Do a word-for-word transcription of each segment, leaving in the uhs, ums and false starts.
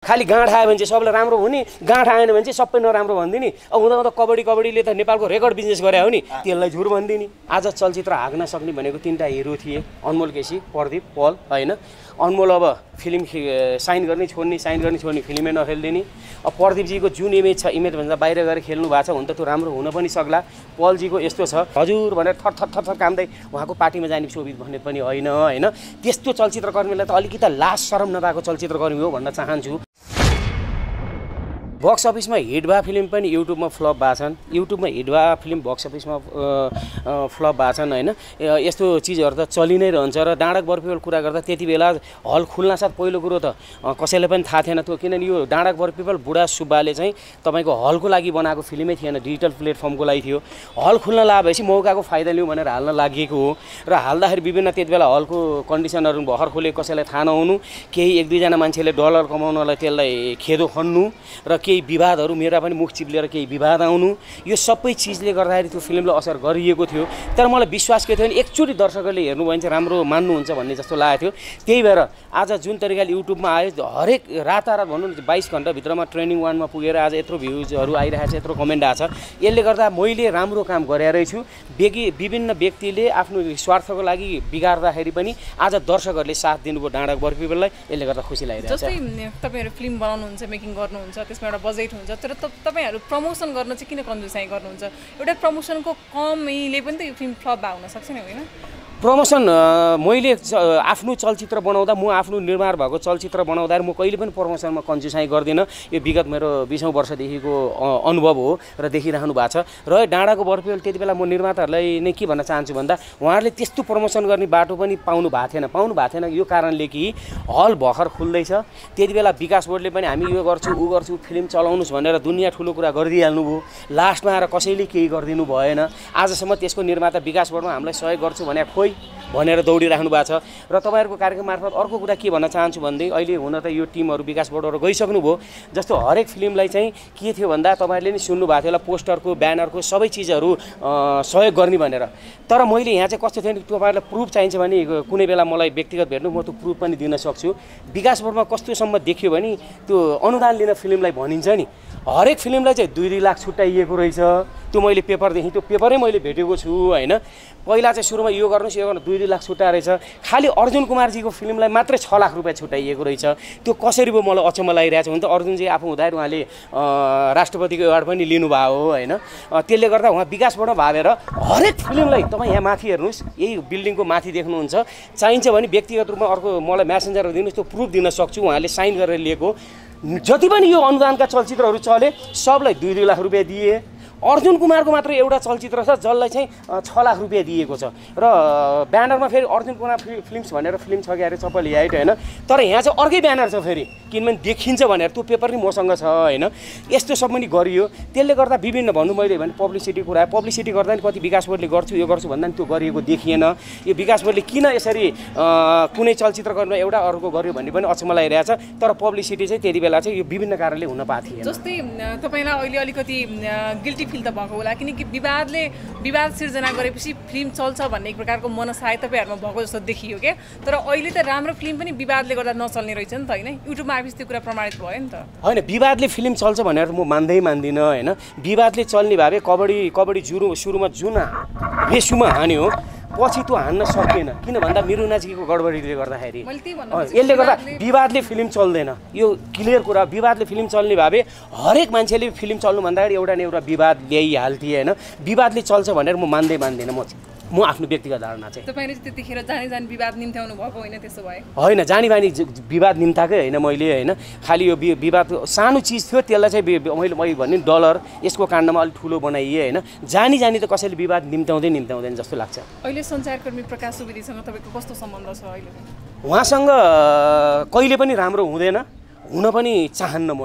खाली गाँठ आयो भने चाहिँ सबैलाई राम्रो हुने, गाँठ आएन भने चाहिँ सबै नराम्रो भनिदिने। अब हुँदा हुँदा कबड्डी कबड्डीले त नेपालको रेकर्ड बिजनेस गरे हो नि, त्यसलाई झुर भनिदिने। आज चलचित्र हाँक्न सक्ने भनेको तिनवटा हिरो थिए, अनमोल केसी, प्रदीप, पल होइन। अनमोल अब फिल्म साइन गर्ने छोड्ने, साइन गर्ने छोड्ने, फिल्मै नखेलिदिने। अब प्रदीपजीको जुन इमेज छ, इमेजभन्दा बाहिर गएर खेल्नु भएको छ, हुन त त्यो राम्रो हुन पनि सक्ला। पलजीको यस्तो छ, हजुर भनेर थर थर थर थर कामदै उहाँको पार्टीमा जाने शोभित भन्ने पनि होइन होइन। त्यस्तो चलचित्रकर्मीलाई त अलिकति लाज शरम नभएको चलचित्रकर्मी हो भन्न चाहन्छु। बक्स अफिसमा हिट भए फिल्म पनि युट्युबमा फ्लप भएको छन्, युट्युबमा हिट भए फिल्म बक्स अफिसमा फ्लप भएको छन् होइन। यस्तो चिजहरू त चलि नै रहन्छ। र डाँडक बर्फीवाल कुरा गर्दा त्यति बेला हल खुल्नासाथ पहिलो कुरो त कसैलाई पनि थाहा थिएन त्यो, किनभने यो डाँडक बर्फीवाल बुढा सुब्बाले चाहिँ तपाईँको हलको लागि बनाएको फिल्मै थिएन, डिजिटल प्लेटफर्मको लागि थियो। हल खुल्न लागेपछि मौकाको फाइदा लिउँ भनेर हाल्न लागि हो। र हाल्दाखेरि विभिन्न त्यति बेला हलको कन्डिसनहरू भर्खर खोले, कसैलाई थाहा नहुनु, केही एक दुईजना मान्छेले डलर कमाउनलाई त्यसलाई खेदो खन्नु, र केही विवादहरू मेरा पनि मुख चिप्लेर केही विवाद आउनु, यो सबै चिजले गर्दाखेरि त्यो फिल्मलाई असर गरिएको थियो। तर मलाई विश्वास के थियो भने एकचोटि दर्शकहरूले हेर्नुभयो भने चाहिँ राम्रो मान्नुहुन्छ भन्ने जस्तो लागेको थियो। त्यही भएर आज जुन तरिकाले युट्युबमा आयो, हरेक रातारात भनौँ न बाइस घन्टाभित्रमा ट्रेनिङ वानमा पुगेर आज यत्रो भ्युजहरू आइरहेको छ, यत्रो कमेन्ट आएको छ। यसले गर्दा मैले राम्रो काम गरेर छु। बेगी विभिन्न व्यक्तिले आफ्नो स्वार्थको लागि बिगार्दाखेरि पनि आज दर्शकहरूले साथ दिनुभयो डाँडक बर्फीवाललाई, यसले गर्दा खुसी लागिरहेको छ। जस्तै तपाईँहरू फिल्म बनाउनुहुन्छ, मेकिङ गर्नुहुन्छ, त्यसमा एउटा बजेट हुन्छ, तर तपाईँहरू प्रमोसन गर्न चाहिँ किन कन्जुसाइ गर्नुहुन्छ? एउटा प्रमोसनको कमीले पनि त यो फिल्म फ्लप भए हुनसक्छ नि, होइन? प्रमोसन मैले आफ्नो चलचित्र बनाउँदा, म आफ्नो निर्माण भएको चलचित्र बनाउँदा म कहिले पनि प्रमोसनमा कन्जुसाइ गर्दिनँ। यो विगत मेरो बिसौँ वर्षदेखिको अनुभव हो र देखिरहनु भएको छ। र डाँडाको बर्फीवाल त्यति बेला म निर्माताहरूलाई नै के भन्न चाहन्छु भन्दा, उहाँहरूले त्यस्तो प्रमोसन गर्ने बाटो पनि पाउनु भएको थिएन पाउनु भएको थिएन यो कारणले कि हल भर्खर खुल्दैछ। त्यति बेला विकास बोर्डले पनि हामी यो गर्छु ऊ गर्छु फिल्म चलाउनुहोस् भनेर दुनियाँ ठुलो कुरा गरिदिइहाल्नु भयो। लास्टमा आएर कसैले केही गरिदिनु भएन। आजसम्म त्यसको निर्माता विकास बोर्डमा हामीलाई सहयोग गर्छु भने खोइ भनेर दौडिराख्नु भएको छ। र तपाईँहरूको कार्यक्रम मार्फत अर्को कुरा के भन्न चाहन्छु भन्दै, अहिले हुन त यो टिमहरू विकास बोर्डहरू गइसक्नुभयो। जस्तो हरेक फिल्मलाई चाहिँ के थियो भन्दा तपाईँहरूले नि सुन्नु भएको थियो होला, पोस्टरको ब्यानरको सबै चिजहरू सहयोग गर्ने भनेर। तर मैले यहाँ चाहिँ कस्तो थियो भने तपाईँहरूलाई प्रुफ चाहिन्छ भने कुनै बेला मलाई व्यक्तिगत भेट्नु, म त्यो प्रुफ पनि दिन सक्छु। विकास बोर्डमा कस्तोसम्म देखियो भने त्यो अनुदान लिन फिल्मलाई भनिन्छ नि, हरेक फिल्मलाई चाहिँ दुई दुई लाख छुट्याइएको रहेछ। त्यो मैले पेपरदेखि त्यो पेपरै मैले भेटेको छु होइन। पहिला चाहिँ सुरुमा यो गर्नुहोस् यो गर्नु दुई दुई लाख छुट्याएर रहेछ। खालि अर्जुन कुमारजीको फिल्मलाई मात्रै छ लाख रुपियाँ छुट्याइएको रहेछ। त्यो कसरी भयो मलाई अचम्म लागिरहेको छ। हुन त अर्जुनजी आफू हुँदाखेरि उहाँले राष्ट्रपतिको एवार्ड पनि लिनुभएको हो होइन। त्यसले गर्दा उहाँ विकासबाट भावेर हरेक फिल्मलाई तपाईँ यहाँ माथि हेर्नुहोस्, यही बिल्डिङको माथि देख्नुहुन्छ, चाहिन्छ भने व्यक्तिगत रूपमा अर्को मलाई म्यासेन्जर दिनुहोस्, त्यो प्रुफ दिन सक्छु। उहाँले साइन गरेर लिएको जति पनि यो अनुदानका चलचित्रहरू चले सबलाई दुई दुई लाख रुपियाँ दिए। अर्जुन कुमारको मात्र एउटा चलचित्र छ जसलाई चाहिँ छ लाख रुपियाँ दिएको छ। र ब्यानरमा फेरि अर्जुन कुमार फिल्म्स भनेर फिल्म छ कि अरे चप्पल हाइट होइन। तर यहाँ चाहिँ अर्कै ब्यानर छ फेरि, किनभने देखिन्छ भनेर त्यो पेपर नि मसँग छ होइन। यस्तो सब पनि गरियो। त्यसले गर्दा विभिन्न भन्नु मैले भने पब्लिसिटी कुरा, पब्लिसिटी गर्दा नि कति विकास बोर्डले गर्छु यो गर्छु भन्दा नि त्यो गरिएको देखिएन। यो विकास बोर्डले किन यसरी कुनै चलचित्र गर्नु एउटा अर्को गर्यो भन्ने पनि अचम्म लागिरहेछ। तर पब्लिसिटी चाहिँ त्यति बेला चाहिँ यो विभिन्न कारणले हुन पाएको थिएन। जस्तै तपाईँलाई अहिले अलिकति गिल्टी फिल त भएको होला, किनकि विवादले विवाद सिर्जना गरेपछि फिल्म चल्छ भन्ने एक प्रकारको मनसाय तपाईँहरूमा भएको जस्तो देखियो क्या। तर अहिले त राम्रो फिल्म पनि विवादले गर्दा नचल्ने रहेछ नि त होइन। युट्युबमा आएपछि त्यो कुरा प्रमाणित भयो नि त। होइन विवादले फिल्म चल्छ भनेर म मान्दै मान्दिनँ होइन। विवादले चल्ने भए कबड्डी कबड्डी जुरु सुरुमा जुन रेसुमा हान्यो पछि त्यो हान्न सकिएन, किन भन्दा मिरुनाजीको गडबडीले गर्दाखेरि। यसले गर्दा विवादले फिल्म चल्दैन, यो क्लियर कुरा। विवादले फिल्म चल्ने भए हरेक मान्छेले फिल्म चल्नु भन्दाखेरि एउटा न एउटा विवाद ल्याइहाल्थे होइन। विवादले चल्छ भनेर म मान्दै मान्दिनँ। म म आफ्नो व्यक्तिगत धारणा चाहिँ तपाईँले त्यतिखेर जानी जानी विवाद निम्त्याउनु भएको होइन, त्यसो भए होइन। जानी बानी विवाद निम्ताकै होइन मैले होइन। खालि यो विवाद सानो चिज थियो, त्यसलाई चाहिँ मैले मैले भन्ने डलर यसको काण्डमा अलिक ठुलो बनाइए होइन। जानी जानी त कसैले विवाद निम्त्याउँदै निम्त्याउँदैन जस्तो लाग्छ। अहिले सञ्चारकर्मी प्रकाश सुवेदीसँग तपाईँको कस्तो सम्बन्ध छ अहिले? उहाँसँग कहिले पनि राम्रो हुँदैन, हुन पनि चाहन्न म चाहिँ।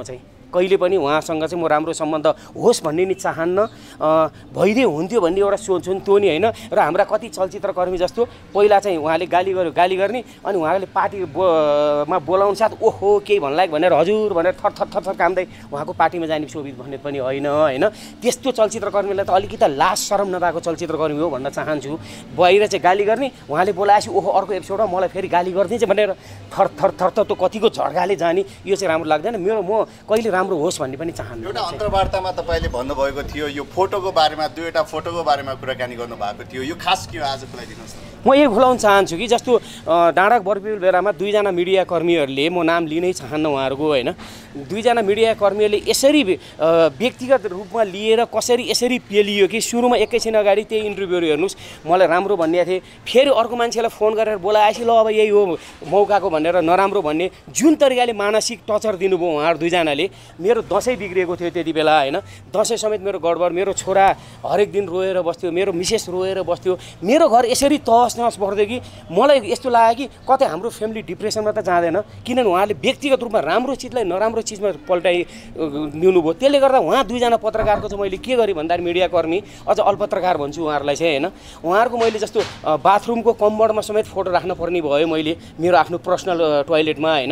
कहिले पनि उहाँसँग चाहिँ म राम्रो सम्बन्ध होस् भन्ने नि चाहन्न, भइदिए हुन्थ्यो भन्ने एउटा सोच हो नि त्यो नि होइन। र हाम्रा कति चलचित्रकर्मी जस्तो पहिला चाहिँ उहाँले गाली गर्यो गाली गर्ने अनि उहाँले पार्टीमा बोलाउनु साथ ओहो केही भन्लायक भनेर हजुर भनेर थर थर थर थर कामदै उहाँको पार्टीमा जाने शोभित भन्ने पनि होइन होइन। त्यस्तो चलचित्रकर्मीलाई त अलिकति लाज शरम नभएको चलचित्रकर्मी हो भन्न चाहन्छु। बाहिर चाहिँ गाली गर्ने उहाँले बोलाएपछि ओहो अर्को एपिसोडमा मलाई फेरि गाली गरिदिन्छ भनेर थर थर थर थर त्यो कतिको झड्काले जाने यो चाहिँ राम्रो लाग्दैन। मेरो म कहिले राम्रो होस् भन्ने पनि चाहन्छु। एउटा अन्तर्वार्तामा तपाईँले भन्नुभएको थियो यो फोटोको बारेमा दुईवटा फोटोको बारेमा कुराकानी गर्नुभएको थियो, यो खास के हो आज खुलाइदिनुहोस् न। म यही खुलाउन चाहन्छु कि जस्तो डाँडा बर्पिल बेलामा दुईजना मिडिया कर्मीहरूले म नाम लिनै चाहन्न उहाँहरूको होइन, दुईजना मिडिया कर्मीहरूले यसरी व्यक्तिगत रूपमा लिएर कसरी यसरी पेलियो कि सुरुमा एकैछिन अगाडि त्यही इन्टरभ्यूहरू हेर्नुहोस् मलाई राम्रो भन्ने थिएँ, फेरि अर्को मान्छेलाई फोन गरेर बोलाएपछि ल अब यही हो मौकाको भनेर नराम्रो भन्ने जुन तरिकाले मानसिक टर्चर दिनुभयो उहाँहरू दुईजनाले। मेरो दसैँ बिग्रिएको थियो त्यति बेला होइन, दसैँ समेत मेरो गडबड, मेरो छोरा हरेक दिन रोएर बस्थ्यो, मेरो मिसेस रोएर बस्थ्यो, मेरो घर यसरी तहस नहस बढ्दै कि मलाई यस्तो लाग्यो कि कतै हाम्रो फ्यामिली डिप्रेसनमा त जाँदैन, किनभने उहाँले व्यक्तिगत रूपमा राम्रो चिजलाई नराम्रो चिजमा पल्टाइ दिनुभयो। त्यसले गर्दा उहाँ दुईजना पत्रकारको चाहिँ मैले के गरेँ भन्दाखेरि मिडियाकर्मी अझ अल्पत्रकार भन्छु उहाँहरूलाई चाहिँ होइन, उहाँहरूको मैले जस्तो बाथरुमको कम्बर्डमा समेत फोटो राख्न पर्ने भयो मैले मेरो आफ्नो पर्सनल टोयलेटमा होइन,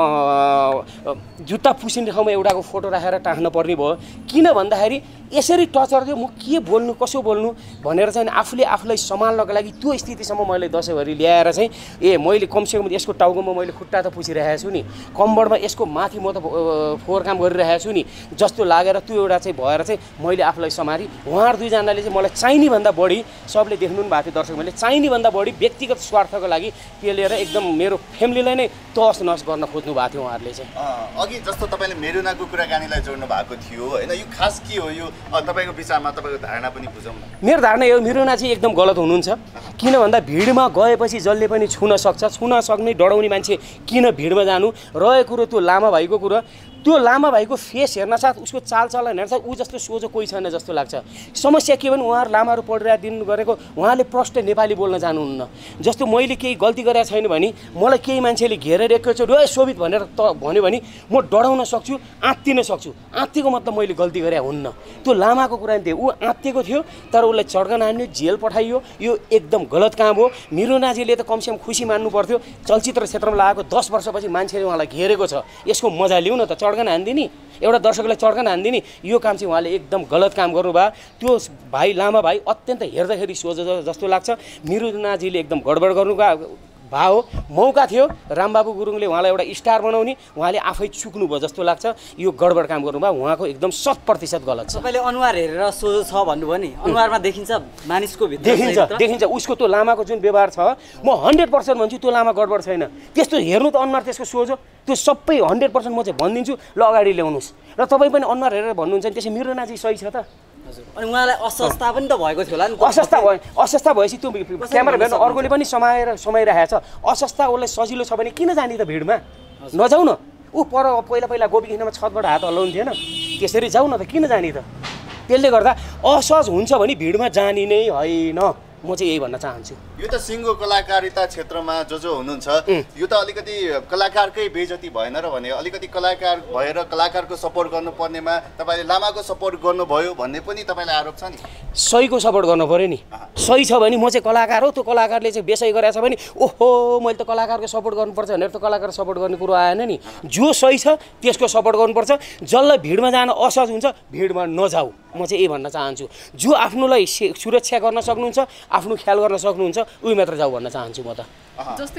जुत्ता पुसिने ठाउँमा एउटाको फोटो राखेर टाँस्न पर्ने भयो। किन भन्दाखेरि यसरी टर्चर दियो म के बोल्नु कसो बोल्नु भनेर चाहिँ आफूले आफूलाई सम्हाल्नको लागि त्यो स्थितिसम्म मैले दसैँभरि ल्याएर चाहिँ ए मैले कमसेकम यसको टाउकोमा मैले खुट्टा त पुछिरहेको छु नि, कम्बर्डमा यसको माथि म त फोहोर काम गरिरहेको छु नि जस्तो लागेर त्यो एउटा चाहिँ भएर चाहिँ मैले आफूलाई सम्हालेँ। उहाँहरू दुईजनाले चाहिँ मलाई चाहिने भन्दा बढी सबले देख्नु पनि भएको थियो दर्शक, मैले चाहिने भन्दा बढी व्यक्तिगत स्वार्थको लागि पेलेर एकदम मेरो फ्यामिलीलाई नै तहस नहस गर्न खोज्नु भएको थियो उहाँहरूले चाहिँ। अघि जस्तो तपाईँले मेरुनाको कुराकानीलाई जोड्नु भएको थियो होइन, यो खास के हो यो तपाईँको विचारमा तपाईँको धारणा पनि बुझौँ न। मेरो धारणा यो मेरुना चाहिँ एकदम गलत हुनुहुन्छ, किन भन्दा भिडमा गएपछि जसले पनि छुन सक्छ, छुन सक्ने डराउने मान्छे किन भिडमा जानु। रहेको कुरो त्यो लामा भाइको कुरा, त्यो लामा भाइको फेस हेर्न साथ उसको चालचलन हेर्न साथ ऊ जस्तो सोझो कोही छैन जस्तो लाग्छ। समस्या के भने उहाँहरू लामाहरू पढिरहेको दिन गरेको उहाँले प्रष्ट नेपाली बोल्न जानुहुन्न। जस्तो मैले केही गल्ती गरेको छैन भने मलाई केही मान्छेले घेरेर एकैचोटि ए शोभित भनेर त भन्यो भने म डराउन सक्छु, आत्तिन सक्छु। आत्तिको मतलब मैले गल्ती गरे हुन्न। त्यो लामाको कुरा नि थियो, ऊ आत्तिएको थियो तर उसलाई चड्कन हान्यो, जेल पठाइयो, यो एकदम गलत काम हो। मिरुनाजीले त कमसेकम खुसी मान्नु पर्थ्यो, चलचित्र क्षेत्रमा लागेको दस वर्षपछि मान्छेले उहाँलाई घेरेको छ, यसको मजा लिउँ न त, चड्कन हान्दिनी एउटा दर्शकलाई चड्कन हान्दिनी, यो काम चाहिँ उहाँले एकदम गलत काम गर्नुभयो। त्यो भाइ लामा भाइ अत्यन्त हेर्दाखेरि सोझो जस्तो लाग्छ, मिरुनाजीले एकदम गडबड गर्नुभयो भाव मौका थियो, रामबाबु गुरुङले उहाँलाई एउटा स्टार बनाउने उहाँले आफै चुक्नुभयो जस्तो लाग्छ, यो गडबड काम गर्नुभयो, उहाँको एकदम शत प्रतिशत गलत छ। तपाईँले अनुहार हेरेर सोझो छ भन्नुभयो नि, अनुहारमा देखिन्छ मानिसको भित्र देखिन्छ देखिन्छ उसको त्यो लामाको जुन व्यवहार छ म हन्ड्रेड पर्सेन्ट भन्छु त्यो लामा गडबड छैन। त्यस्तो हेर्नु त अनुहार त्यसको सोझो त्यो सबै हन्ड्रेड पर्सेन्ट म चाहिँ भनिदिन्छु, ल अगाडि ल्याउनुहोस्। र तपाईँ पनि अनुहार हेरेर भन्नुहुन्छ नि त्यसै मिरुनाजी सही छ त। अनि उहाँलाई अस्वस्थता पनि त भएको थियो होला नि। अस्वस्थता भयो, अस्वस्थता भएपछि त्यो क्यामेराम्यान अर्कोले पनि समाएर समाइरहेको छ। अस्वस्थता उसलाई सजिलो छ भने किन जाने त भिडमा, नजाऊ न। ऊ पर पहिला पहिला गोपीकृष्णमा छतबाट हात हल्लाउँथेन, त्यसरी जाऊ न त, किन जाने त। त्यसले गर्दा असहज हुन्छ भने भिडमा जाने नै होइन, म चाहिँ यही भन्न चाहन्छु। यो त सिङ्गो कलाकारिता क्षेत्रमा जो जो हुनुहुन्छ यो त अलिकति कलाकारकै बेइज्जती भएन र भने अलिकति कलाकार भएर कलाकारको सपोर्ट गर्नुपर्नेमा तपाईँले लामाको सपोर्ट गर्नुभयो भन्ने पनि तपाईँलाई आरोप छ नि। सहीको सपोर्ट गर्नु पऱ्यो नि, सही छ भने म चाहिँ कलाकार हो, त्यो कलाकारले चाहिँ बेसै गरेछ भने ओहो मैले त कलाकारको सपोर्ट गर्नुपर्छ भनेर त कलाकार सपोर्ट गर्ने कुरो आएन नि। जो सही छ त्यसको सपोर्ट गर्नुपर्छ, जसलाई भिडमा जान असहज हुन्छ भिडमा नजाऊ, म चाहिँ यही भन्न चाहन्छु। जो आफ्नोलाई सुरक्षा गर्न सक्नुहुन्छ, आफ्नो ख्याल गर्न सक्नुहुन्छ, उही मात्र जाऊ भन्न चाहन्छु म त। जस्तै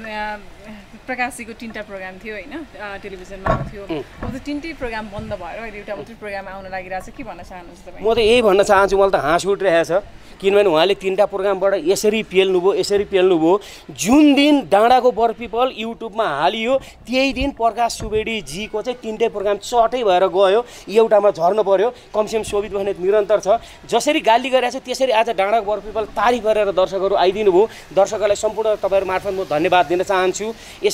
प्रकाशीको तिनवटा प्रोग्राम थियो होइन, टेलिभिजनमा आउँथ्यो, अब त तिनटै प्रोग्राम बन्द भएर अहिले एउटा मात्रै प्रोग्राम आउन लागिरहेछ, के भन्न चाहनुहुन्छ तपाईँ? म त यही भन्न चाहन्छु, मलाई त हाँस उठिरहेछ, किनभने उहाँले तिनवटा प्रोग्रामबाट यसरी पेल्नुभयो यसरी पेल्नुभयो। जुन दिन डाँडाको बरपिपल युट्युबमा हालियो त्यही दिन प्रकाश सुवेदीजीको चाहिँ तिनटै प्रोग्राम चटै भएर गयो, एउटामा झर्नु पर्यो। कमसेकम शोभित भने निरन्तर छ, जसरी गाली गरिरहेको छ त्यसरी आज डाँडाको बरपिपल तारिफ गरेर दर्शकहरू आइदिनु भयो। दर्शकहरूलाई सम्पूर्ण तपाईँहरू मार्फत म धन्यवाद दिन चाहन्छु। यसरी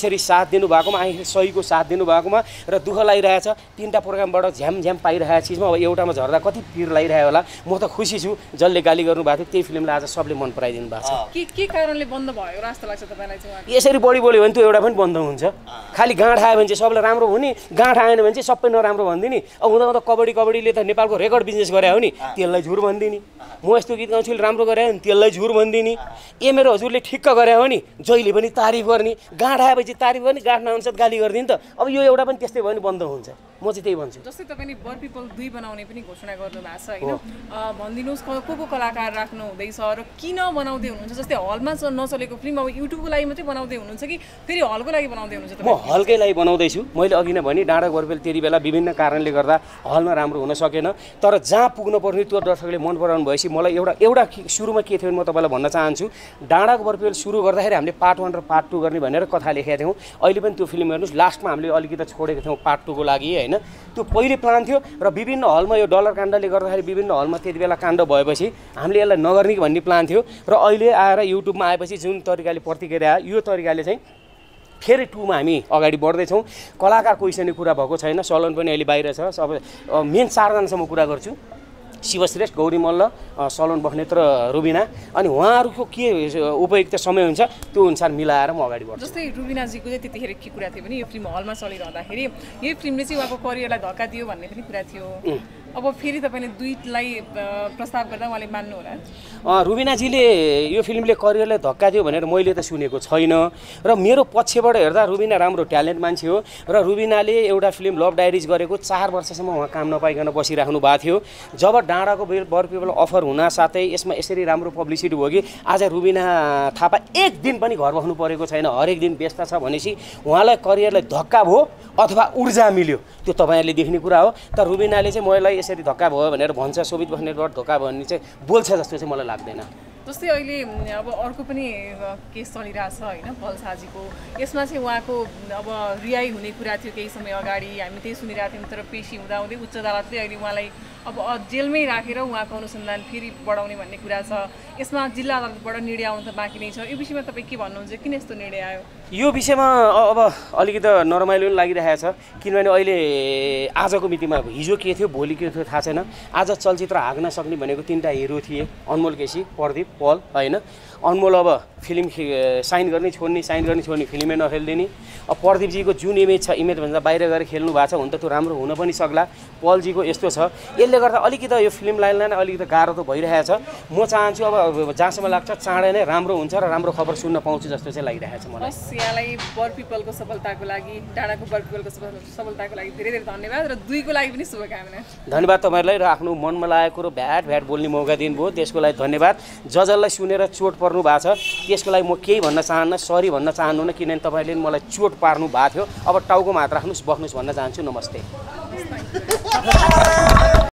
यसरी साथ दिनुभएकोमा आखिर सहीको साथ दिनुभएकोमा र दुःख लागिरहेछ तिनवटा प्रोग्रामबाट झ्याम झ्याम पाइरहेको चिजमा अब एउटामा झर्दा कति पिर लागिरह्यो होला म त खुसी छु जसले गाली गर्नुभएको थियो त्यही फिल्मलाई आज सबले मन पराइदिनु भएको छ के के कारणले बन्द भयो जस्तो लाग्छ तपाईँलाई चाहिँ यसरी बढी बोल्यो भने त्यो एउटा पनि बन्द हुन्छ खालि गाँठ आयो भने चाहिँ सबले राम्रो हुने गाँठ आएन भने चाहिँ सबै नराम्रो भनिदिने अब हुँदा हुँदा कबड्डी कबड्डीले त नेपालको रेकर्ड बिजनेस गरे हो नि त्यसलाई झुर भनिदिने म यस्तो गीत गाउँछु राम्रो गरे हो नि त्यसलाई झुर भनिदिने ए मेरो हजुरले ठिक्क गरे हो नि जहिले पनि तारिफ गर्ने गाँठ आएपछि तारिफ गर्ने गाँठ नआउँछ गाली गरिदिने त अब यो एउटा पनि त्यस्तै भयो भने बन्द हुन्छ म चाहिँ त्यही भन्छु जस्तै तपाईँले बर पिपल दुई बनाउने पनि घोषणा गर्नु भएको छ होइन भनिदिनुहोस् को को कलाकार राख्नु हुँदैछ र किन बनाउँदै हुनुहुन्छ जस्तै हलमा नचलेको फिल्म अब युट्युबको लागि मात्रै बनाउँदै हुनुहुन्छ कि फेरि हलको लागि बनाउँदै हुनुहुन्छ म हलकै लागि बनाउँदैछु मैले अघि नै भने डाँडा बरपेल त्यति बेला विभिन्न कारणले गर्दा हलमा राम्रो हुन सकेन तर जहाँ पुग्नु पर्ने त्यो दर्शकले मन पराउनु भएपछि मलाई एउटा एउटा सुरुमा के थियो भने म तपाईँलाई भन्न चाहन्छु डाँडाको बरपेल सुरु गर्दाखेरि हामीले पार्ट वान र पार्ट टू गर्ने भनेर कथा लेखेका थियौँ अहिले पनि त्यो फिल्म हेर्नुहोस् लास्टमा हामीले अलिकति छोडेको थियौँ पार्ट टूको लागि होइन त्यो पहिले प्लान थियो र विभिन्न हलमा यो डलर काण्डले गर्दाखेरि विभिन्न हलमा त्यति बेला काण्ड भएपछि हामीले यसलाई नगर्ने भन्ने प्लान थियो र अहिले आएर युट्युबमा आएपछि जुन तरिकाले प्रतिक्रिया आयो यो तरिकाले चाहिँ फेरि टूमा हामी अगाडि बढ्दैछौँ कलाकार कोही कुरा भएको छैन सलन पनि अहिले बाहिर छ सबै मेन चारजनासम्म कुरा गर्छु शिवश्रेष्ठ गौरी मल्ल सलोन बस्नेत र रुबिना अनि उहाँहरूको के उपयुक्त समय हुन्छ त्यो अनुसार मिलाएर म अगाडि बढ्छु जस्तै रुबिनाजीको चाहिँ त्यतिखेर के कुरा थियो भने यो फिल्म हलमा चलिरहँदाखेरि यो फिल्मले चाहिँ उहाँको करियरलाई धक्का दियो भन्ने पनि कुरा थियो अब फेरि तपाईँले दुईलाई प्रस्ताव गर्दा उहाँले मान्नु होला रुबिनाजीले यो फिल्मले करियरलाई धक्का दियो भनेर मैले त सुनेको छैन र मेरो पक्षबाट हेर्दा रुबिना राम्रो ट्यालेन्ट मान्छे हो र रुबिनाले एउटा फिल्म लभ डायरिज गरेको चार वर्षसम्म उहाँ काम नपाइकन बसिराख्नु भएको थियो जब डाँडाको बर पिपल अफर हुन साथै यसमा यसरी राम्रो पब्लिसिटी भयो कि आज रुबिना थापा एक दिन पनि घर बस्नु परेको छैन हरेक दिन व्यस्त छ भनेपछि उहाँलाई करियरलाई धक्का भयो अथवा ऊर्जा मिल्यो त्यो तपाईँहरूले देख्ने कुरा हो तर रुबिनाले चाहिँ मलाई यसरी धक्का भयो भनेर भन्छ शोभित बस्नेतबाट धक्का भयो भने चाहिँ बोल्छ जस्तो चाहिँ मलाई लाग्दैन जस्तै अहिले अब अर्को पनि केस चलिरहेछ होइन पल्साजीको यसमा चाहिँ उहाँको अब रिहाई हुने कुरा थियो केही समय अगाडि हामी त्यही सुनिरहेको थियौँ तर पेशी हुँदाहुँदै उच्च अदालतले अहिले उहाँलाई अब जेलमै राखेर उहाँको अनुसन्धान फेरि बढाउने भन्ने कुरा छ यसमा जिल्ला अदालतबाट निर्णय आउनु त बाँकी नै छ यो विषयमा तपाईँ के भन्नुहुन्छ किन यस्तो निर्णय आयो यो विषयमा अब अलिकति नरमाइलो पनि लागिरहेको छ किनभने अहिले आजको मितिमा हिजो के थियो भोलि के थियो थाहा छैन आज चलचित्र हाँक्न सक्ने भनेको तिनवटा हिरो थिए अनमोल केसी प्रदीप पल होइन अनमोल अब फिल्म साइन गर्ने छोड्ने साइन गर्ने छोड्ने फिल्मै नखेलिदिने अब प्रदीपजीको जुन इमेज छ इमेज भन्दा बाहिर गएर खेल्नु भएको छ हुन त त्यो राम्रो हुन पनि सक्ला पलजीको यस्तो छ यसले गर्दा अलिकति यो फिल्म लाइनलाई नै अलिकति गाह्रो त भइरहेछ म चाहन्छु अब जहाँसम्म लाग्छ चाँडै नै राम्रो हुन्छ र राम्रो खबर सुन्न पाउँछु जस्तो चाहिँ लागिरहेछ मलाई यहाँलाई बर पिपलको सफलताको लागि डाँडाको बर पिपलको सफलताको लागि धेरै धेरै धन्यवाद र दुईको लागि पनि शुभकामना धन्यवाद तपाईँहरूलाई र आफ्नो मनमा लागेको कुरो भ्याट भ्याट बोल्ने मौका दिनुभयो त्यसको लागि धन्यवाद जजलाई सुनेर चोट पर्नु भएको छ त्यसको लागि म केही भन्न चाहन्न सरी भन्न चाहन्नु किनभने तपाईँले मलाई चोट पार्नु भएको थियो अब टाउकोमा हात राख्नुहोस् बस्नुहोस् भन्न चाहन्छु नमस्ते